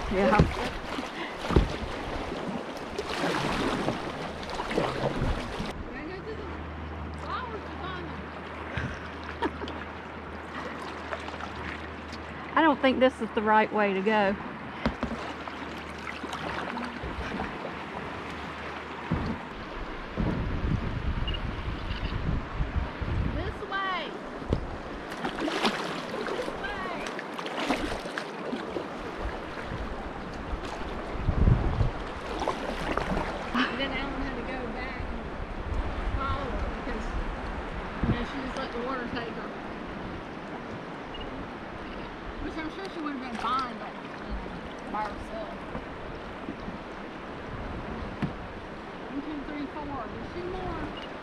Yeah. I don't think this is the right way to go. This way. This way. And then Alan had to go back and follow her because, you know, she just let the water take her. Which I'm sure she would have been fine, but, you know, by herself. 1, 2, 3, 4. There's 2 more.